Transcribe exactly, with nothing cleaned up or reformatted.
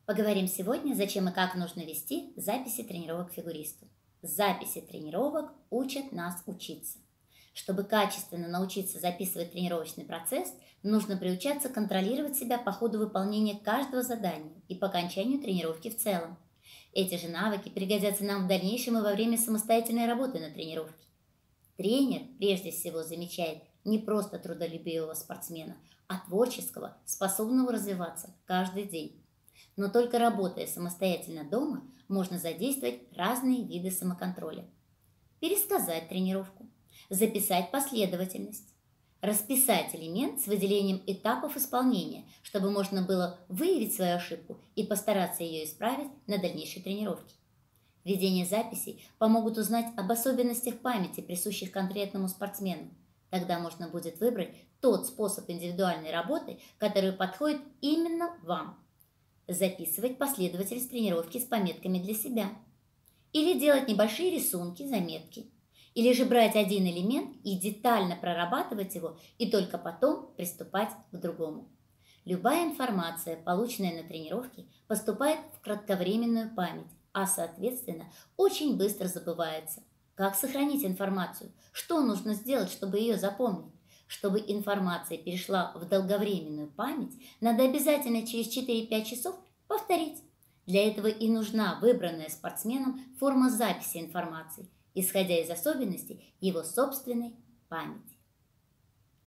Поговорим сегодня, зачем и как нужно вести записи тренировок фигуристу. Записи тренировок учат нас учиться. Чтобы качественно научиться записывать тренировочный процесс, нужно приучаться контролировать себя по ходу выполнения каждого задания и по окончанию тренировки в целом. Эти же навыки пригодятся нам в дальнейшем и во время самостоятельной работы на тренировке. Тренер прежде всего замечает не просто трудолюбивого спортсмена, а творческого, способного развиваться каждый день. Но только работая самостоятельно дома, можно задействовать разные виды самоконтроля. Пересказать тренировку, записать последовательность, расписать элемент с выделением этапов исполнения, чтобы можно было выявить свою ошибку и постараться ее исправить на дальнейшей тренировке. Ведение записей помогут узнать об особенностях памяти, присущих конкретному спортсмену. Тогда можно будет выбрать тот способ индивидуальной работы, который подходит именно вам. Записывать последовательность тренировки с пометками для себя. Или делать небольшие рисунки, заметки. Или же брать один элемент и детально прорабатывать его, и только потом приступать к другому. Любая информация, полученная на тренировке, поступает в кратковременную память, а соответственно очень быстро забывается. Как сохранить информацию? Что нужно сделать, чтобы ее запомнить? Чтобы информация перешла в долговременную память, надо обязательно через четыре-пять часов повторить. Для этого и нужна выбранная спортсменом форма записи информации, исходя из особенностей его собственной памяти.